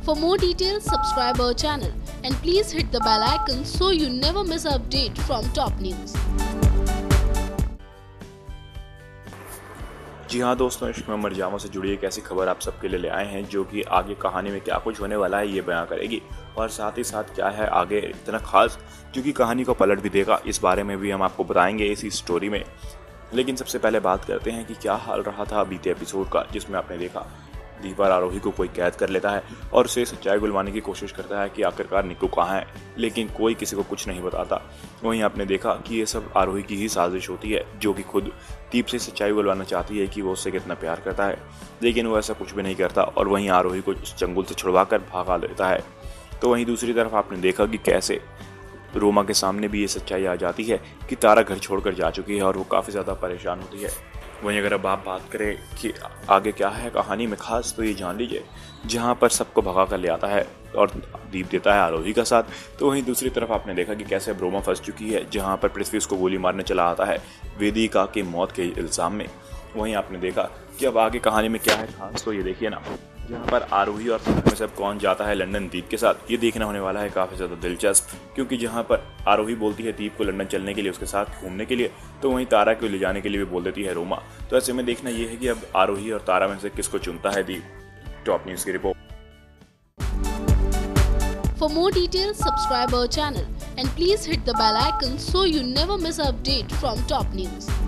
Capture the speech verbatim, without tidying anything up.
For more details, subscribe our channel and please hit the bell icon so you never miss an update from top news. जी हाँ दोस्तों, इश्क में मर जावा से जुड़ी एक ऐसी खबर आप सबके लिए ले आए हैं जो कि आगे कहानी में क्या कुछ होने वाला है ये बयां करेगी, और साथ ही साथ क्या है आगे इतना खास जो कि कहानी को पलट भी देगा, इस बारे में भी हम आपको बताएंगे इसी स्टोरी में। लेकिन सबसे पहले बात करते हैं कि क्या हाल रहा था बीते एपिसोड का, जिसमें आपने देखा दीप और आरोही को कोई कैद कर लेता है और उसे सच्चाई बुलवाने की कोशिश करता है कि आखिरकार निक्कू कहाँ है, लेकिन कोई किसी को कुछ नहीं बताता। वहीं आपने देखा कि ये सब आरोही की ही साजिश होती है, जो कि खुद दीप से सच्चाई बुलवाना चाहती है कि वो उससे कितना प्यार करता है, लेकिन वो ऐसा कुछ भी नहीं करता और वहीं आरोही को उस चंगुल से छुड़वा कर भगा देता है। तो वहीं दूसरी तरफ आपने देखा कि कैसे रोमा के सामने भी ये सच्चाई आ जाती है कि तारा घर छोड़कर जा चुकी है और वो काफ़ी ज़्यादा परेशान होती है। वहीं अगर अब आप बात करें कि आगे क्या है कहानी में खास, तो ये जान लीजिए जहाँ पर सबको भगा कर ले आता है और दीप देता है आरोही का साथ, तो वहीं दूसरी तरफ आपने देखा कि कैसे अब रोमा फंस चुकी है, जहाँ पर पृथ्वी उसको गोली मारने चला आता है वेदिका के मौत के इल्ज़ाम में। वहीं आपने देखा कि अब आगे कहानी में क्या है खास, तो ये देखिए ना, जहाँ पर आरोही और तारा में से अब कौन जाता है लंदन दीप के साथ, ये देखना होने वाला है काफ़ी ज़्यादा दिलचस्प। क्योंकि जहाँ पर आरोही बोलती है दीप को लंदन चलने के लिए, उसके साथ घूमने के लिए, तो वहीं तारा को ले जाने के लिए भी बोल देती है रोमा। तो ऐसे में देखना ये है कि अब आरोही और तारा में से किसको चुनता है दीप। टॉप न्यूज़ की report. For more details, subscribe our channel and please hit the bell icon so you never miss an update from top news.